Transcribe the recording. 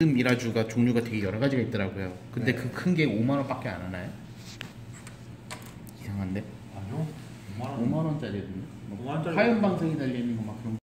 미라주가 종류가 되게 여러 가지가 있더라고요. 근데 네. 그 큰 게 5만 원밖에 안 하나요? 이상한데? 아니요. 5만 원. 5만 원짜리던데. 5만 원짜리. 화염 방사기 달려 있는 거 막 그런 거.